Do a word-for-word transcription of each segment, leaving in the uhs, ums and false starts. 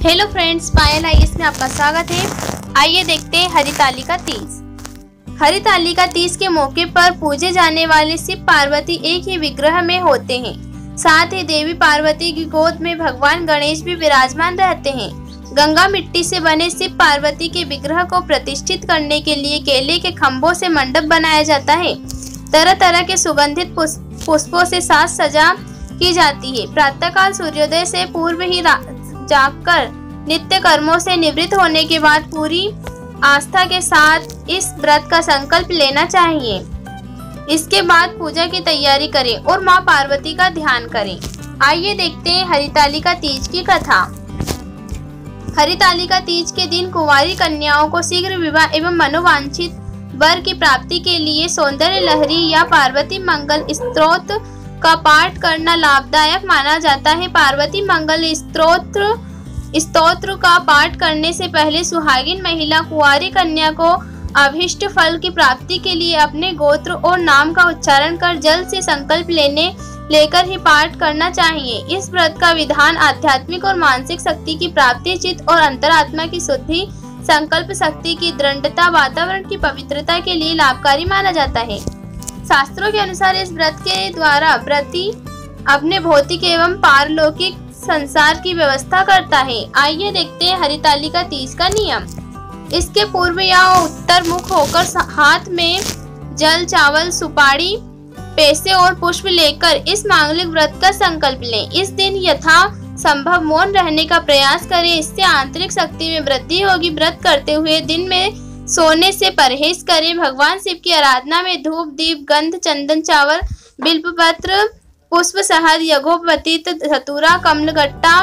Hello friends, पायल IAS में आपका स्वागत है। आइए देखते हैं हरितालिका तीज। हरितालिका तीज के मौके पर पूजे जाने वाले शिव पार्वती एक ही विग्रह में होते हैं। साथ ही देवी पार्वती की गोद में भगवान गणेश भी विराजमान रहते हैं। गंगा मिट्टी से बने शिव पार्वती के विग्रह को प्रतिष्ठित करने के लिए केले के खम्भों से मंडप बनाया जाता है। तरह तरह के सुगंधित पुष्पों से साज सजा की जाती है। प्रातःकाल सूर्योदय से पूर्व ही जागकर नित्य कर्मों से निवृत्त होने के बाद पूरी आस्था के साथ इस व्रत का संकल्प लेना चाहिए। इसके बाद पूजा की तैयारी करें और मां पार्वती का ध्यान करें। आइए देखते हैं हरितालिका तीज की कथा। हरितालिका तीज के दिन कुंवारी कन्याओं को शीघ्र विवाह एवं मनोवांछित वर की प्राप्ति के लिए सौंदर्य लहरी या पार्वती मंगल स्तोत्र का पाठ करना लाभदायक माना जाता है। पार्वती मंगल स्तोत्र स्तोत्र का पाठ करने से पहले सुहागिन महिला कुंवारी कन्या को अभीष्ट फल की प्राप्ति के लिए अपने गोत्र और नाम का उच्चारण कर जल से संकल्प लेने लेकर ही पाठ करना चाहिए। इस व्रत का विधान आध्यात्मिक और मानसिक शक्ति की प्राप्ति, चित्त और अंतरात्मा की शुद्धि, संकल्प शक्ति की दृढ़ता, वातावरण की पवित्रता के लिए लाभकारी माना जाता है। शास्त्रों के अनुसार इस व्रत के द्वारा व्रती अपने भौतिक एवं पारलौकिक संसार की व्यवस्था करता है। आइए देखते हैं हरितालिका तीज का नियम। इसके पूर्व या उत्तर मुख होकर हाथ में जल, चावल, सुपारी, पैसे और पुष्प लेकर इस मांगलिक व्रत का संकल्प लें। इस दिन यथा संभव मौन रहने का प्रयास करें, इससे आंतरिक शक्ति में वृद्धि होगी। व्रत करते हुए दिन में सोने से परहेज करें। भगवान शिव की आराधना में धूप, दीप, गंध, चंदन, चावल, बिल्वपत्र, पुष्प, शहद, यज्ञोपवीत, धतूरा, कमलगट्टा,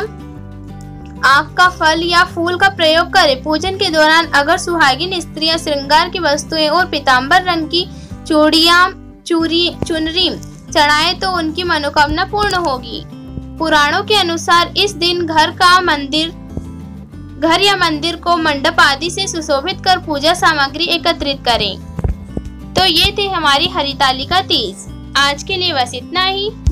आक का फल या फूल का प्रयोग करें। पूजन के दौरान अगर सुहागिन स्त्रियां श्रृंगार की वस्तुएं और पीताम्बर रंग की चूड़ियां चूरी चुनरी चढ़ाएं तो उनकी मनोकामना पूर्ण होगी। पुराणों के अनुसार इस दिन घर का मंदिर घर या मंदिर को मंडप आदि से सुशोभित कर पूजा सामग्री एकत्रित करें। तो ये थे हमारी हरितालिका तीज। आज के लिए बस इतना ही।